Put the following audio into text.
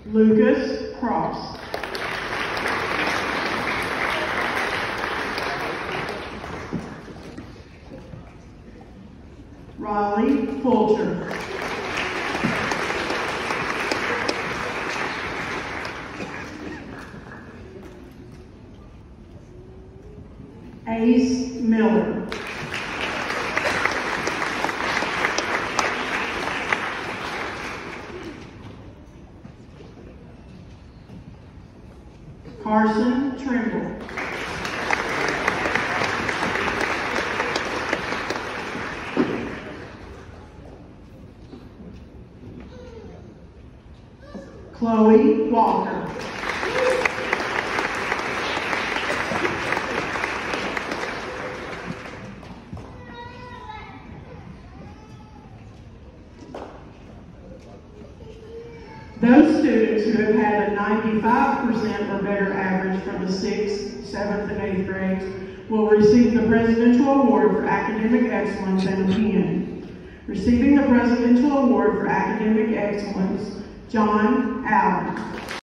Lucas Cross. Riley Fulcher. Ace Miller. Carson Trimble. Chloe Walker. Those students who have had a 95% or better average from the 6th, 7th, and 8th grades will receive the Presidential Award for Academic Excellence and a pin. Receiving the Presidential Award for Academic Excellence, John Allen.